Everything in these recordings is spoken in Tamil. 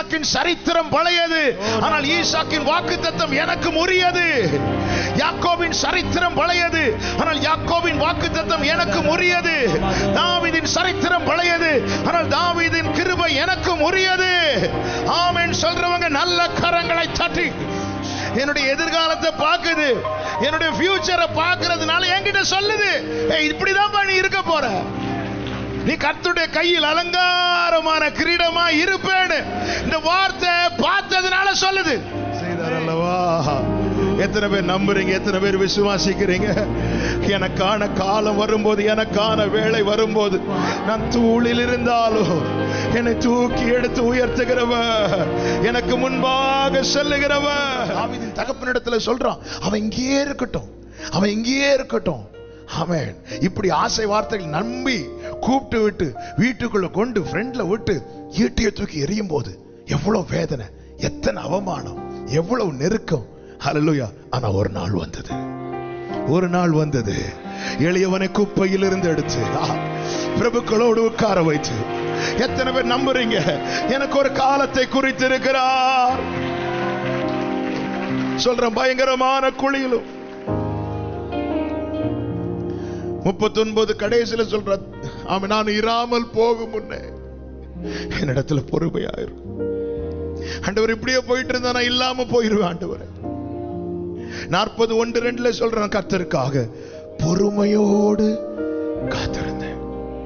ஈசாக்கின் சரித்திரம் பழையது, ஆனால் ஈசாக்கின் வாக்குத்தத்தம் எனக்கு உரியது. யாக்கோபின் சரித்திரம் பழையது, ஆனால் யாக்கோபின் வாக்குத்தத்தம் எனக்கு உரியது. தாவீதின் சரித்திரம் பழையது, ஆனால் தாவீதின் கிருபை எனக்கு உரியது. ஆமென் சொல்றவங்க நல்ல கரங்களை தட்டி. என்னுடைய எதிர்காலத்தை பார்க்குது, என்னுடைய ஃபியூச்சரை பார்க்கிறதுனால என்கிட்ட சொல்லுது, இப்படிதான் நீ இருக்க போற, நீ கர்த்தருடைய கையில் அலங்காரமான கிரீடமா இருப்பேன்னு இந்த வார்த்தை பார்த்ததுனால சொல்லுது. செய்தார் அல்லவா? எத்தனை பேர் நம்புறீங்க? எத்தனை பேர் விசுவாசிக்கிறீங்க? எனக்கான காலம் வரும்போது, எனக்கான வேளை வரும்போது, நான் தூளில் இருந்தாலும் என்னை தூக்கி எடுத்து உயர்த்துகிறவர், எனக்கு முன்பாக செல்லுகிறவர். தாவீதின் தகப்பனிடத்துல சொல்றான், அவன் இங்கேயே இருக்கட்டும், அவன் இங்கேயே இருக்கட்டும். ஆமென். இப்படி ஆசை வார்த்தைகள் நம்பி கூப்பிட்டு விட்டு வீட்டுக்குள்ள கொண்டு ஃப்ரெண்ட்ல விட்டு ஈட்டியை தூக்கி எறியும் போது எவ்வளவு வேதனை, எத்தனை அவமானம், எவ்வளவு நெருக்கம். ஹல்லேலூயா. ஆனா ஒரு நாள் வந்தது, ஒரு நாள் வந்தது, எளியவனை குப்பையில் இருந்து எடுத்து பிரபுக்களோடு உட்கார வைத்து. எத்தனை பேர் நம்புறீங்க? எனக்கு ஒரு காலத்தை குறித்து இருக்கிறார். சொல்றேன், பயங்கரமான குழியிலும் 39 கடைசியில சொல்ற, ஆமா, நான் இராமல் போகும் முன்னே என்னிடத்துல பொறுமையாயிரும். ஆண்டவர் இப்படியே போயிட்டு இருந்தா நான் இல்லாம போயிருவேன். ஆண்டவர் 41:2 சொல்றேன், கர்த்தருக்காக பொறுமையோடு காத்திருந்தேன்.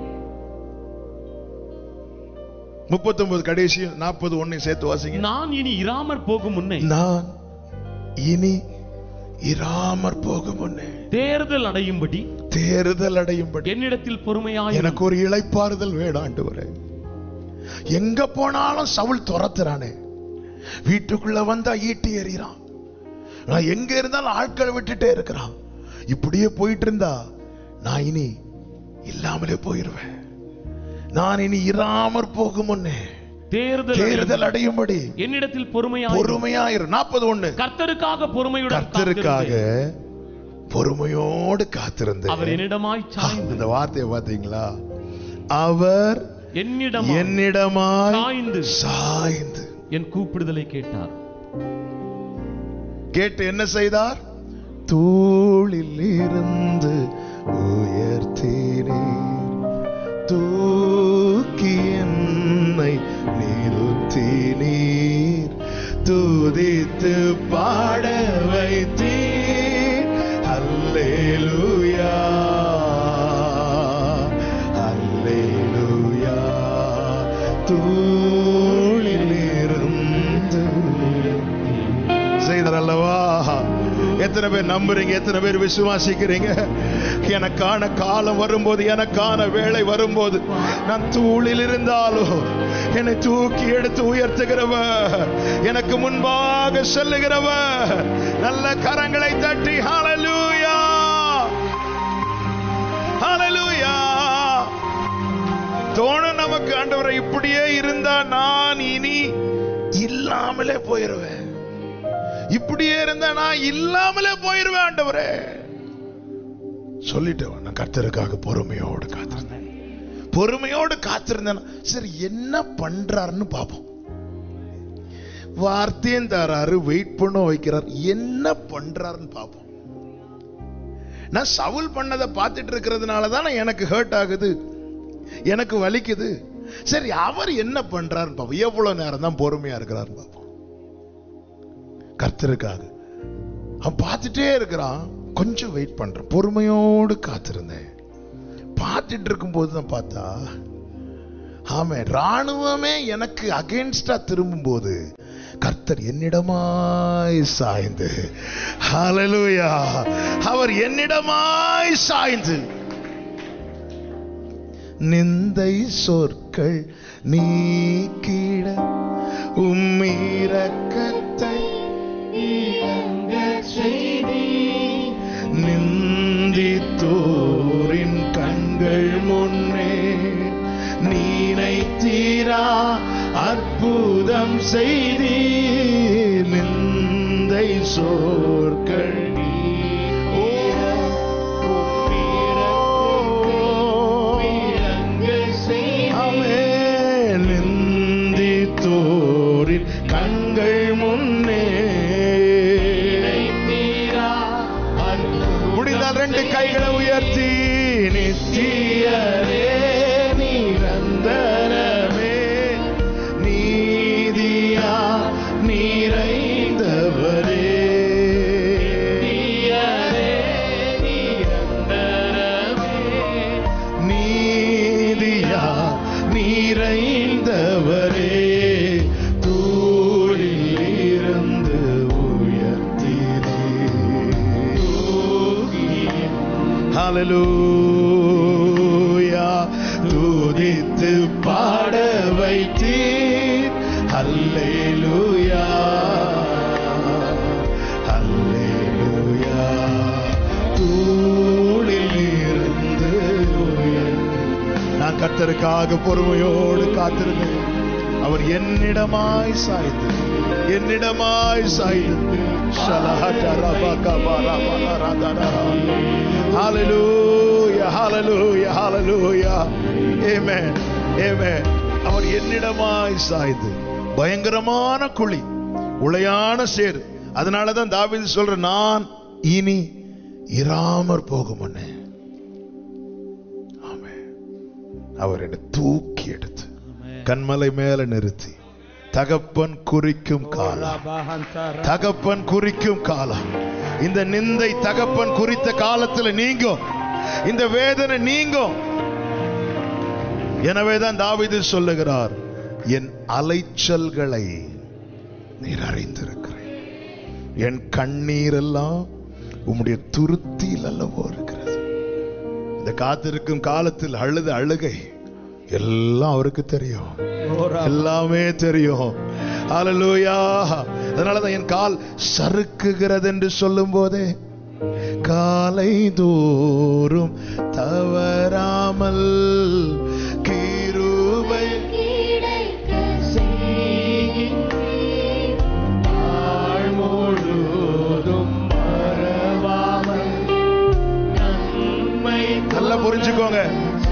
39 கடைசி 41 சேர்த்து வாசிங்க. நான் இனி இராமற் போகும் முன்னே, நான் இனி இராமற் போகும் முன்னே தேர்தல் அடையும்படி என்னிடத்தில் பொறுமையாய். எனக்கு ஒரு இளைப்பாறுதல் வேணும் ஆண்டவரே. எங்க போனாலும் சவுல் துரத்துறானே, வீட்டுக்குள்ள வந்தா ஈட்டி எறிறான், நான் எங்க இருந்தாலும் ஆட்களை விட்டுட்டே இருக்கிறான். இப்படியே போயிட்டு இருந்தா நான் இனி இல்லாமலே போயிருவேன். நான் இனி இராமற் போகும் முன்னே தேர்தல் அடையும்படி என்னிடத்தில் பொறுமையாயிரு. 41 கர்த்தருக்காக பொறுமையோடு காத்திருந்து அவர் என்னிடமாய் சாய்ந்து. இந்த வார்த்தையை பார்த்தீங்களா? அவர் என்னிடமாய் சாய்ந்து என் கூப்பிடுதலை கேட்டார். கேட்டு என்ன செய்தார்? தூளில் இருந்து உயர்த்தினீர், தூக்கி என்னை நிறுத்தினீர், துதித்து பாட வைத்தீர். அல்லேலூயா, அல்லேலூயா. தூளில் இருந்து செய்தார் அல்லவா? எத்தனை பேர் நம்புறீங்க? எத்தனை பேர் விசுவாசிக்கிறீங்க? எனக்கான காலம் வரும்போது, எனக்கான வேளை வரும்போது, நான் தூளில் இருந்தாலும் என்னை தூக்கி எடுத்து உயர்த்துகிறவர், எனக்கு முன்பாக செல்லுகிறவர். நல்ல கரங்களை தட்டி ஹல்லேலூயா, ஹல்லேலூயா. தோணும் நமக்கு, ஆண்டவரே இப்படியே இருந்தா நான் இனி இல்லாமலே போயிருவேன், இப்படியே இருந்தா நான் இல்லாமலே போயிருவேன். ஆண்டவரே சொல்லிட்டேன், நான் கர்த்தருக்காக பொறுமையோடு காத்திருந்தேன். பொறுமையோடு காத்திருந்தேன். சரி, என்ன பண்றாருன்னு பாப்போம். வார்த்தையும் தராரு, வெயிட் பண்ண வைக்கிறார், என்ன பண்றாருன்னு பாப்போம். நான் சவுல் பண்ணதை பார்த்துட்டு இருக்கிறதுனாலதான் எனக்கு ஹர்ட் ஆகுது, எனக்கு வலிக்குது. சரி, அவர் என்ன பண்றாருன்னு பாப்போம். எவ்வளவு நேரம் தான் பொறுமையா இருக்கிறாருன்னு பாப்போம். கர்த்தருக்காக அவன் பார்த்துட்டே இருக்கிறான். கொஞ்சம் வெயிட் பண்றேன், பொறுமையோடு காத்திருந்தேன். பார்த்துட்டு இருக்கும் போது தான் பார்த்தா, ஆமே, ராணுவமே எனக்கு அகைன்ஸ்டா திரும்பும் போது கர்த்தர் என்னிடமாய் சாய்ந்து, ஹல்லேலூயா, அவர் என்னிடமாய் சாய்ந்து நிந்தை சொற்கள் நீக்கிட உம்மிரக்கத்தை நிந்தித்தோரின் கண்கள் முன்னே நீனைத்தீரா அற்புதம் செய்தி. நிந்தை சொற்கள் நிந்தித்தோரின் ரெண்டு கைகளை உயர்த்தி நித்தியரே நிரந்தரமே நீதியா நிறைந்தவரே நீதியா நிறைந்தவரே ஹல்லேலூயா துதித்து பாட வைத்தீர் ஹல்லேலூயா ஹல்லேலூயா தூளில் இருந்து நான் கர்த்தருக்காக பொறுமையோடு காத்திருந்தேன். அவர் என்னிடமாய் சாய்ந்து Hallelujah, hallelujah, hallelujah. Amen, amen. அவர் என்னிடமாய் சாய்ந்து பயங்கரமான குழி உளையான சேர். அதனாலதான் தாவீது சொல்ற நான் இனி இராமற் போகும் முன்னே அவர் என்னை தூக்கி எடுத்து கண்மலை மேல நிறுத்தி தகப்பன் குறிக்கும் காலம், தகப்பன் குறிக்கும் காலம். இந்த நிந்தை தகப்பன் குறித்த காலத்தில் நீங்கும், இந்த வேதனை நீங்கும். எனவேதான் தாவீது சொல்லுகிறார், என் அலைச்சல்களை நீர் அறிந்திருக்கிறேன், என் கண்ணீர் எல்லாம் உம்முடைய துருத்தியில் அல்லவோ இருக்கிறது. இந்த காத்திருக்கும் காலத்தில் அழுத அழுகை எல்லாம் அவருக்கு தெரியும், எல்லாமே தெரியும். ஹல்லேலூயா. அதனாலதான் என் கால் சறுக்குகிறது என்று சொல்லும் போதே காலை தோறும் தவறாமல் கிருபை முழுதும் மறவாமல் நன்மை. நல்லா புரிஞ்சுக்கோங்க,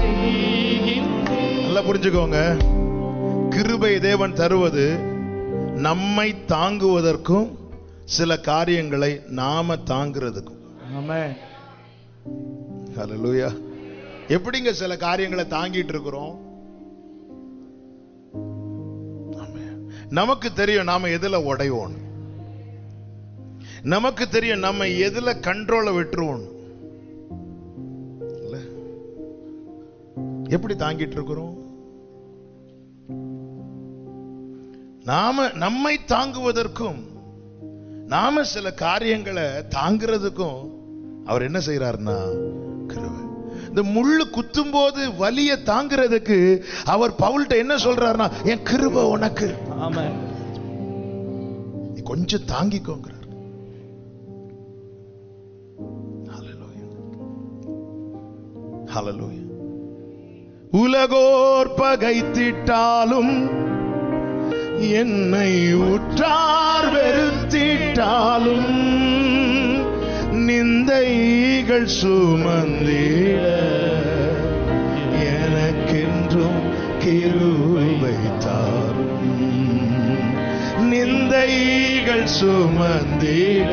நல்லா புரிஞ்சுக்கோங்க. கிருபை தேவன் தருவது நம்மை தாங்குவதற்கும் சில காரியங்களை நாம தாங்கிறதுக்கும். ஹல்லேலூயா. எப்படிங்க சில காரியங்களை தாங்கிட்டு இருக்கிறோம்? நமக்கு தெரியும் நாம எதுல உடையோம், நமக்கு தெரியும் நம்ம எதுல கண்ட்ரோலை விட்டுருவோம். எப்படி தாங்கிட்டு இருக்கிறோம்? நாம நம்மை தாங்குவதற்கும் நாம சில காரியங்களை தாங்கிறதுக்கும் அவர் என்ன செய்யறாருன்னா கிருபை. இந்த முள்ளு குத்தும் போது வலிய தாங்கிறதுக்கு அவர் பவுல்ட்ட என்ன சொல்றாருன்னா, என் கிருபை உனக்கு, நீ கொஞ்சம் தாங்கிக்கோங்கிறார். ஹல்லேலூயா, ஹல்லேலூயா. உலகோர் பகைத்திட்டாலும் என்னை உற்றார் வெறுத்திட்டாலும் நிந்தைகள் சுமந்திட எனக்கென்றும் கிருபை தாரும். நிந்தைகள் சுமந்திட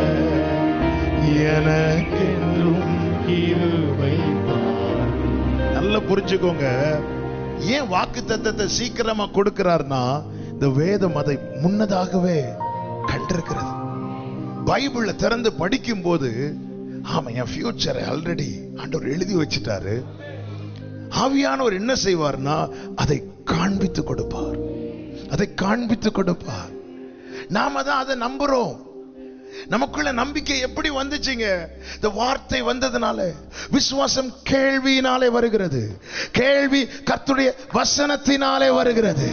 எனக்கென்றும் கிருபை தாரும். நல்லா புரிஞ்சுக்கோங்க. ஏன் வாக்கு தத்தத்தை சீக்கிரமா கொடுக்கிறார்னா, இந்த வேதம் அதை முன்னதாகவே கண்டிருக்கிறது. பைபிள திறந்து படிக்கும் போது ஆமா என் ஃபியூச்சரை ஆல்ரெடி ஆண்டவர் எழுதி வச்சிட்டாரு. ஆவியானவர் என்ன செய்வார்னா அதை காண்பித்து கொடுப்பார், அதை காண்பித்து கொடுப்பார். நாம தான் அதை நம்புறோம். நமக்குள்ள நம்பிக்கை எப்படி வந்துச்சுங்க? இந்த வார்த்தை வந்ததுனால. விசுவாசம் கேள்வியினாலே வருகிறது, கேள்வி கர்த்தருடைய வசனத்தினாலே வருகிறது.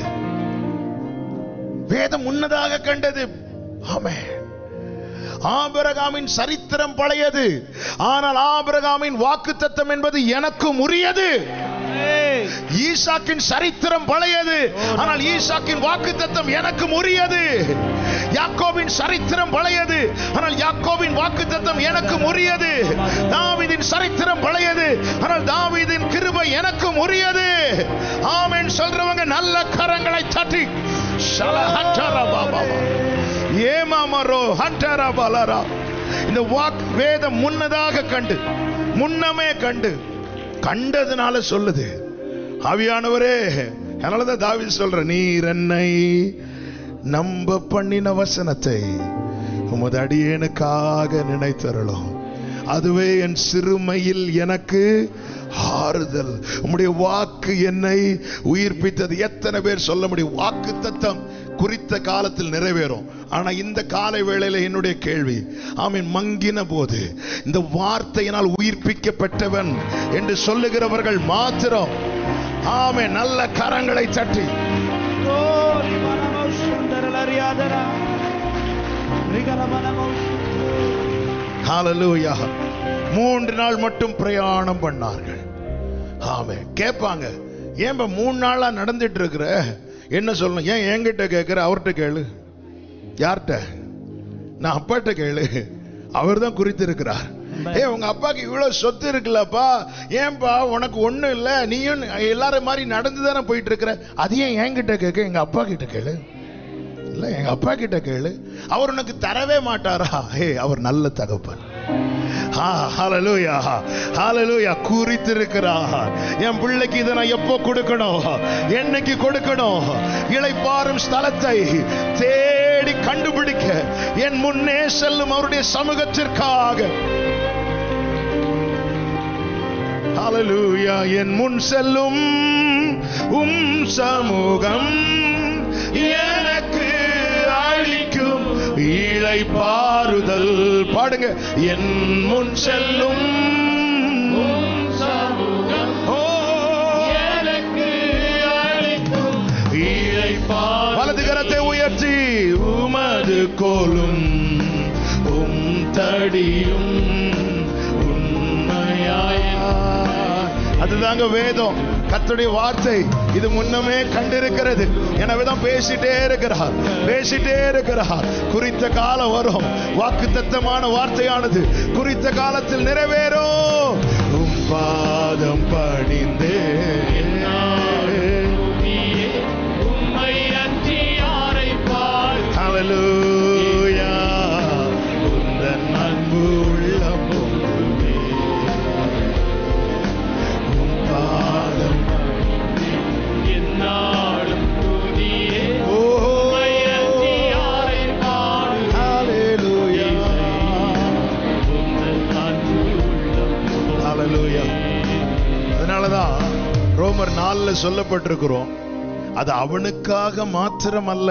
வேதம் முன்னதாக கண்டது. ஆமென். ஆபிரகாமின் சரித்திரம் பழையது, ஆனால் ஆபிரகாமின் வாக்குத்தத்தம் என்பது எனக்கும் உரியது. ஈசாக்கின் சரித்திரம் பழையது, ஆனால் ஈசாக்கின் வாக்குத்தத்தம் எனக்கும் உரியது. யாக்கோபின் சரித்திரம் பழையது, ஆனால் யாக்கோபின் வாக்குத்தத்தம் எனக்கும் உரியது. தாவீதின் சரித்திரம் பழையது, ஆனால் தாவீதின் கிருபை எனக்கும் உரியது. ஆமென் சொல்றவங்க நல்ல கரங்களை தட்டி ஷலஹட்டர பாபா ஏமாமரோ ஹட்டர பலரா இந்த வேதம் முன்னதாக கண்டு, முன்னமே கண்டதுனால சொல்லுது. ஆவியானவரே, அதனாலதான் தாவீது சொல்ற, நீர் என்னை நம்ப பண்ணின வசனத்தை உமது அடியேனுக்காக நினைத்தருளும். அதுவே என் சிறுமையில் எனக்கு ஆறுதல். உம்முடைய வாக்கு என்னை உயிர்ப்பித்தது. எத்தனை பேர் சொல்ல முடியும்? வாக்கு தத்தம் குறித்த காலத்தில் நிறைவேறும். ஆனா இந்த காலை வேளையில என்னுடைய கேள்வி, ஆமீன், மங்கின போது இந்த வார்த்தையினால் உயிர்ப்பிக்கப்பட்டவன் என்று சொல்லுகிறவர்கள் மாத்திரம் ஆமீன் நல்ல கரங்களை தட்டி ஹல்லேலூயா. 3 நாள் மட்டும் பிரயாணம் பண்ணார்கள். ஆமென். கேட்பாங்க, ஏன் 3 நாளா நடந்துட்டு இருக்கிற? என்ன சொல்லணும்? ஏன் என்கிட்ட கேட்கிற? அவர்கிட்ட கேளு. யார்கிட்ட? நான் அப்பாட்ட கேளு. அவர் தான் குறித்திருக்கிறார். உங்க அப்பாக்கு இவ்வளவு சொத்து இருக்குல்லப்பா, ஏன்பா உனக்கு ஒண்ணும் இல்ல, நீயும் எல்லாரும் மாதிரி நடந்துதானே போயிட்டு இருக்கிற, அதையும் என்கிட்ட கேட்க? எங்க அப்பா கிட்ட கேளு. இல்ல, எங்க அப்பா கிட்ட கேளு. அவர் உனக்கு தரவே மாட்டாரா? அவர் நல்ல தகப்பன். ஹல்லேலூயா, ஹல்லேலூயா. குறித்திருக்கிறார். என் பிள்ளைக்கு இதை நான் எப்போ கொடுக்கணும், என்னைக்கு கொடுக்கணும்? இளைப்பாறும் ஸ்தலத்தை தேடி கண்டுபிடிக்க என் முன்னே செல்லும் அவருடைய சமூகத்திற்காக. ஹல்லேலூயா. என் முன் செல்லும் சமூகம் எனக்கு அளிக்கும் இளைப்பாறுதல். பாடுங்க. என் முன் செல்லும் சமூகம் எனக்கு அளிக்கும் இளைப்பாறுதல். வலது கரத்தை உயர்த்தி, உமது கோலும் தடியும் உண்மையாய். அதுதாங்க வேதம், கர்த்தருடைய வார்த்தை. இது முன்னமே கண்டிருக்கிறது. எனவேதான் பேசிட்டே இருக்கிறார். குறித்த காலம் வரும். வாக்குத்தத்தமான வார்த்தையானது குறித்த காலத்தில் நிறைவேறும். உம் பாதம் பணிந்தே உம்மை அஞ்சி யாரை பார். ஹல்லேலூயா. உந்தன் அன்பு உள்ளம் ரோமர் 4 சொல்லப்பட்டிருக்கிறோம். அது அவனுக்காக மாத்திரமல்ல,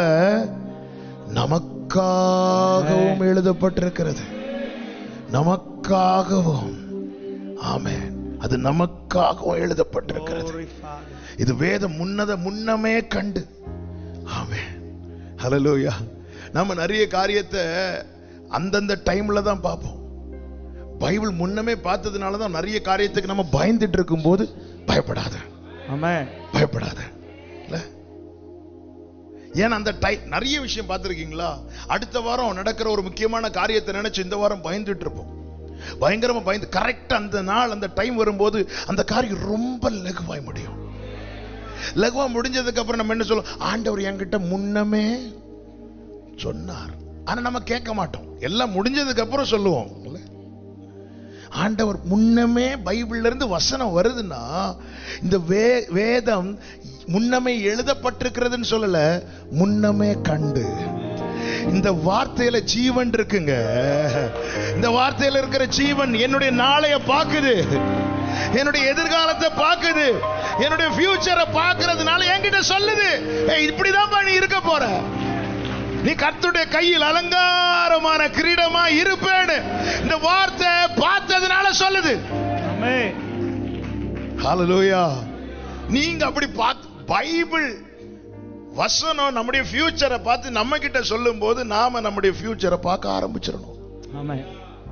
நமக்காகவும் எழுதப்பட்டிருக்கிறது. நமக்காகவும். ஆமென். அது நமக்காகவும் எழுதப்பட்டிருக்கிறது. இது வேதம் முன்னமே கண்டு. ஆமென். ஹல்லேலூயா. நம்ம நிறைய காரியத்தை அந்தந்த டைம்ல தான் பார்ப்போம். பைபிள் முன்னமே பார்த்ததுனால தான் நிறைய காரியத்துக்கு நம்ம பயந்துட்டு இருக்கும் போது பயப்படாத. ஆமென். பயப்படாத. இல்ல, ஏன்னா அந்த நிறைய விஷயம் பார்த்திருக்கீங்களா? அடுத்த வாரம் நடக்கிற ஒரு முக்கியமான காரியத்தை நினைச்சு இந்த வாரம் பயந்துட்டு இருப்போம். பயங்கரமா பயந்து கரெக்ட் அந்த நாள் அந்த டைம் வரும்போது அந்த காரியம் ரொம்ப லகுவாய் முடியும். லகுவா முடிஞ்சதுக்கு அப்புறம் நம்ம என்ன சொல்லுவோம்? ஆண்டவர் என்கிட்ட முன்னமே சொன்னார். ஆனா நம்ம கேட்க மாட்டோம். எல்லாம் முடிஞ்சதுக்கு அப்புறம் சொல்லுவோம். ஆண்டவர் முன்னமே பைபிள்ல இருந்து வசனம் வருதுன்னா, இந்த வேதம் முன்னமே எழுதப்பட்டிருக்கிறதுன்னு சொல்லல, முன்னமே கண்டு. இந்த வார்த்தையில ஜீவன் இருக்குங்க. இந்த வார்த்தையில இருக்கிற ஜீவன் என்னுடைய நாளைய பாக்குது, என்னுடைய எதிர்காலத்தை பாக்குது, என்னுடைய ஃபியூச்சரை பாக்குறதுனால என்கிட்ட சொல்லுது, இப்படிதான் நீ இருக்க போற, நீ கர்த்தருடைய கையில் அலங்காரமான கிரீடமா இருப்பேன்னு இந்த வார்த்தை பார்த்ததுனால சொல்லுது. ஆமென். ஹல்லேலூயா. நீங்க அப்படி பைபிள் வசனம் நம்முடைய ஃபியூச்சரை பார்த்து நம்ம கிட்ட சொல்லும் போது நாம நம்முடைய ஃபியூச்சரை பார்க்க ஆரம்பிச்சிடணும். ஆமென்.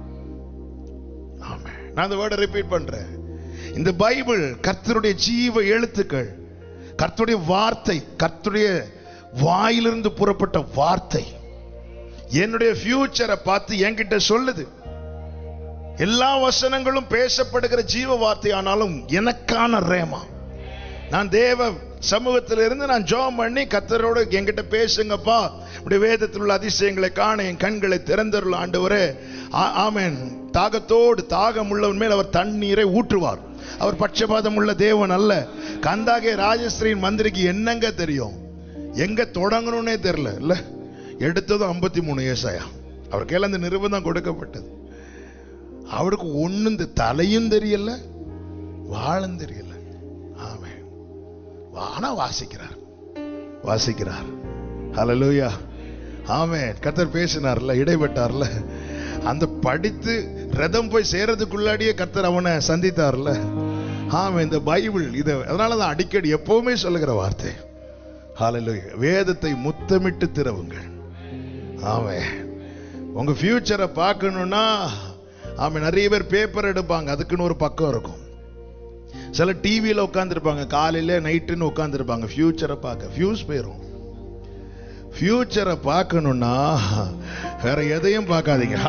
ஆமென். நான் இந்த வேர்டை ரிப்பீட் பண்றேன். இந்த பைபிள் கர்த்தருடைய ஜீவ எழுத்துக்கள், கர்த்தருடைய வார்த்தை, கர்த்தருடைய வாயிலிருந்து புறப்பட்ட வார்த்தை என்னுடைய ஃபியூச்சரை பார்த்து என்கிட்ட சொல்லுது. எல்லா வசனங்களும் பேசப்படுகிற ஜீவ வார்த்தை ஆனாலும் எனக்கான ரேமா, நான் தேவ சமூகத்தில் இருந்து நான் ஜெபம் பண்ணி கர்த்தரோடு என்கிட்ட பேசுங்கப்பா, இப்படி வேதத்தில் உள்ள அதிசயங்களை காண என் கண்களை திறந்தருள் ஆண்டவரே. ஆமென். தாகத்தோடு தாகம் உள்ளவன் மேல் அவர் தண்ணீரை ஊற்றுவார். அவர் பட்சபாதம் உள்ள தேவன் அல்ல. கந்தாகே ராஜஸ்ரீன் மந்திரிக்கு என்னங்க தெரியும், எங்க தொடங்கணும்னே தெரியல இல்ல. எடுத்ததும் 53 ஏசாயா. அவர் கையில் அந்த நிருபம் கொடுக்கப்பட்டது. அவருக்கு ஒண்ணும் தலையும் தெரியல, வாழும் தெரியல. ஆமென். ஆனா வாசிக்கிறார். ஹல்லேலூயா. ஆமென். கர்த்தர் பேசினார்ல, இடைப்பட்டார்ல. அந்த படித்து ரதம் போய் சேரதுக்குள்ளாடியே கர்த்தர் அவனை சந்தித்தார்ல. ஆமென். இந்த பைபிள் இது, அதனாலதான் அடிக்கடி எப்பவுமே சொல்லுகிற வார்த்தை, ஹல்லேலூயா, வேதத்தை முத்தமிட்டு திறவுங்கள். ஆமென். உங்க ஃபியூச்சரை பார்க்கணும்னா, ஆமென், நிறைய பேர் பேப்பர் எடுப்பாங்க, அதுக்குன்னு ஒரு பக்கம் இருக்கும். சில டிவியில உட்கார்ந்துருப்பாங்க, காலையில நைட்டுன்னு உட்கார்ந்துருப்பாங்க, ஃபியூச்சரை பார்க்க. ஃபியூஸ் போயிரும். ஃபியூச்சரை பார்க்கணும்னா வேற எதையும் பார்க்காதீங்க.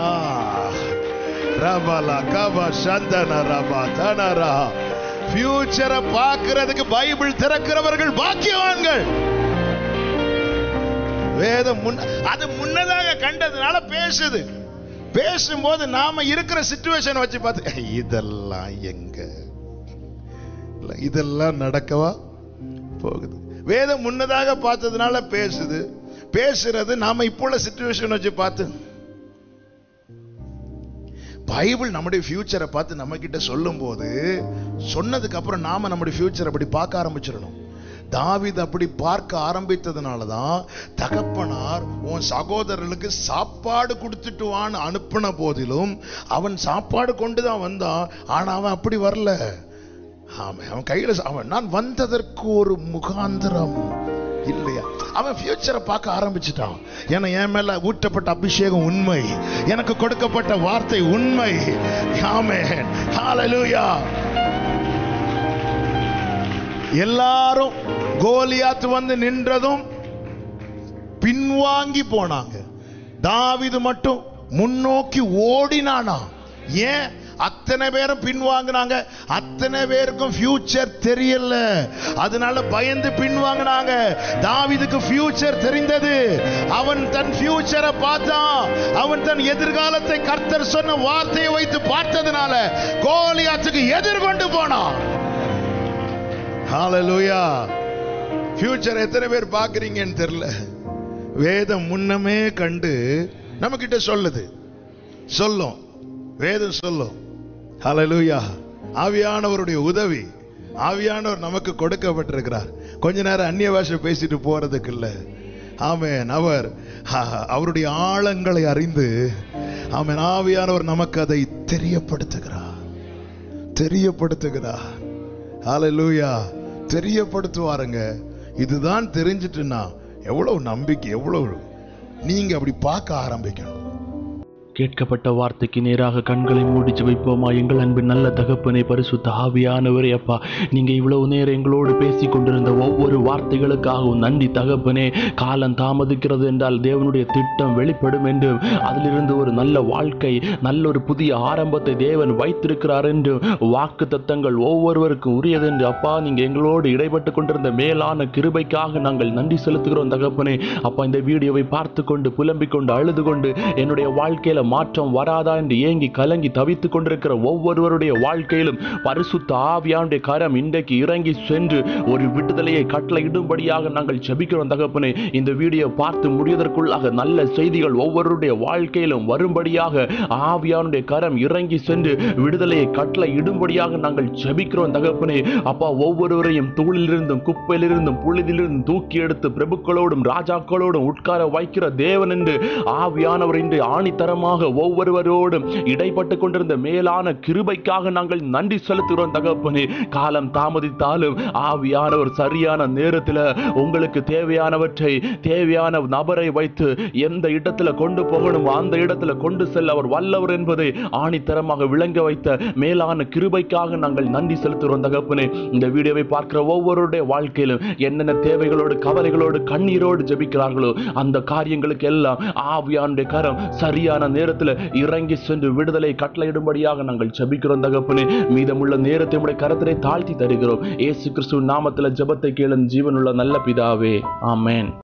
ஃபியூச்சரை பார்க்கிறதுக்கு பைபிள் திறக்கிறவர்கள் பாக்கியவான்கள். வேதம் அது முன்னதாக கண்டதுனால பேசுது. பேசும்போது நாம இருக்கிற சிச்சுவேஷன் வச்சு பார்த்து, இதெல்லாம் எங்க, இதெல்லாம் நடக்கவா போகுது. வேதம் முன்னதாக பார்த்ததுனால பேசுது. பேசுறது நாம இப்போ உள்ள சிச்சுவேஷன் வச்சு பார்த்து. பைபிள் நம்முடைய ஃபியூச்சரை பார்த்து நம்ம கிட்ட சொல்லும் போது, சொன்னதுக்கு அப்புறம் நாம நம்முடைய ஃபியூச்சர் அப்படி பார்க்க ஆரம்பிச்சிடணும். தாவீது அப்படி பார்க்க ஆரம்பித்ததுனாலதான் தகப்பனார் உன் சகோதரர்களுக்கு சாப்பாடு கொடுத்துட்டு வான்னு அனுப்பின போதிலும் அவன் சாப்பாடு கொண்டுதான் வந்தான். ஆனா அவன் அப்படி வரல. அவன் கையில நான் வந்ததற்கு ஒரு முகாந்திரம் இல்லையா. அவன் ஃபியூச்சரை பார்க்க ஆரம்பிச்சுட்டான். ஏன்னா என் மேல ஊற்றப்பட்ட அபிஷேகம் உண்மை, எனக்கு கொடுக்கப்பட்ட வார்த்தை உண்மை. ஆமென். ஹல்லேலூயா. எல்லாரும் கோலியாத் வந்து நின்றதும் பின்வாங்கி போனாங்க. தாவீது மட்டும் முன்னோக்கி ஓடினானா. ஏன் அத்தனை பேரும் பின்வாங்கினாங்க? அத்தனை பேருக்கும் ஃபியூச்சர் தெரியல, அதனால பயந்து பின்வாங்கினாங்க. தாவீதுக்கு ஃபியூச்சர் தெரிந்தது. அவன் தன் ஃபியூச்சரை பார்த்தான். அவன் தன் எதிர்காலத்தை கர்த்தர் சொன்ன வார்த்தையை வைத்து பார்த்ததுனால கோலியாத்துக்கு எதிர்கொண்டு போனான். ஹல்லேலூயா. ஃபியூச்சர் எத்தனை பேர் பார்க்கறீங்கன்னு தெரியல. வேதம் முன்னமே கண்டு நம்ம கிட்ட சொல்லும். வேதம் சொல்லும். ஹல்லேலூயா. ஆவியானவருடைய உதவி, ஆவியானவர் நமக்கு கொடுக்கப்பட்டிருக்கிறார். கொஞ்ச நேரம் அந்நிய பாஷை பேசிட்டு போறதுக்கு இல்ல. ஆமென். அவருடைய ஆழங்களை அறிந்து, ஆமென், ஆவியானவர் நமக்கு அதை தெரியப்படுத்துகிறார். ஹல்லேலூயா. தெரியப்படுத்துவாருங்க. இதுதான் தெரிஞ்சிட்டுன்னா எவ்வளவு நம்பிக்கை, எவ்வளவு நீங்க அப்படி பார்க்க ஆரம்பிக்கணும். கேட்கப்பட்ட வார்த்தைக்கு நேராக கண்களை மூடி ஜெபிப்போமா. எங்கள் அன்பின் நல்ல தகப்பனே, பரிசுத்த ஆவியானவரே, அப்பா, நீங்க இவ்வளவு நேரம் எங்களோடு பேசிக் கொண்டிருந்த ஒவ்வொரு வார்த்தைகளுக்காகவும் நன்றி தகப்பனே. காலம் தாமதிக்கிறது என்றால் தேவனுடைய திட்டம் வெளிப்படும் என்று, அதிலிருந்து ஒரு நல்ல வாழ்க்கை, நல்ல ஒரு புதிய ஆரம்பத்தை தேவன் வைத்திருக்கிறார் என்று வாக்கு தத்தங்கள் ஒவ்வொருவருக்கும் உரியது என்று அப்பா, நீங்க எங்களோடு இடைப்பட்டு கொண்டிருந்த மேலான கிருபைக்காக நாங்கள் நன்றி செலுத்துகிறோம் தகப்பனே. அப்பா, இந்த வீடியோவை பார்த்து கொண்டு புலம்பிக் கொண்டு அழுது கொண்டு என்னுடைய வாழ்க்கையில மாற்றம் வராதா என்று ஏங்கி கலங்கி தவித்துக் கொண்டிருக்கிற ஒவ்வொருவருடைய வாழ்க்கையிலும் பரிசுத்த ஆவியானுடைய கரம் இன்றைக்கு இறங்கி சென்று ஒரு விடுதலையை கட்டளையிடும்படியாக நாங்கள் ஜெபிக்கிறோம் தகப்பனே. இந்த வீடியோ பார்த்து முடிவதற்குள்ளாக நல்ல செய்திகள் ஒவ்வொருடைய வாழ்க்கையிலும் வரும்படியாக ஆவியானுடைய கரம் இறங்கி சென்று விடுதலையை கட்டளையிடும்படியாக நாங்கள் ஜெபிக்கிறோம் தகப்பனே. அப்பா, ஒவ்வொருவரையும் தூளிலிருந்தும் குப்பையிலிருந்தும் புழுதிலிருந்தும் தூக்கி எடுத்து பிரபுக்களோடும் ராஜாக்களோடும் உட்கார வைக்கிற தேவன் என்று ஆவியானவர் இன்று ஆணித்தரமாக ஒவ்வொருவரோடும் இடைப்பட்டு கொண்டிருந்த மேலான கிருபைக்காக நாங்கள் நன்றி செலுத்துகிறோம் தகப்பனே. காலம் தாமதித்தாலும் ஆவியானவர் சரியான நேரத்தில் உங்களுக்கு தேவையானவற்றை, தேவையான நபரை வைத்து எந்த இடத்துல கொண்டு போகணும் அந்த இடத்துல கொண்டு செல்ல அவர் வல்லவர் என்பதை ஆணித்தரமாக விளங்க வைத்த மேலான கிருபைக்காக நாங்கள் நன்றி செலுத்துகிறோம் தகப்பனே. இந்த வீடியோவை பார்க்கிற ஒவ்வொருடைய வாழ்க்கையிலும் என்னென்ன தேவைகளோடு, கவலைகளோடு, கண்ணீரோடு ஜெபிக்கிறார்களோ அந்த காரியங்களுக்கு எல்லாம் ஆவியானுடைய கரம் சரியான நேரத்தில் இறங்கி சென்று விடுதலை கட்டளையிடும்படியாக நாங்கள் ஜெபிக்கிறோம் தகப்பனே. மீதமுள்ள நேரத்தை உடைய கரத்திலே தாழ்த்தி தருகிறோம். இயேசு கிறிஸ்துவின் நாமத்தில் ஜெபத்தை கேளும் ஜீவனுள்ள நல்ல பிதாவே, ஆமென்.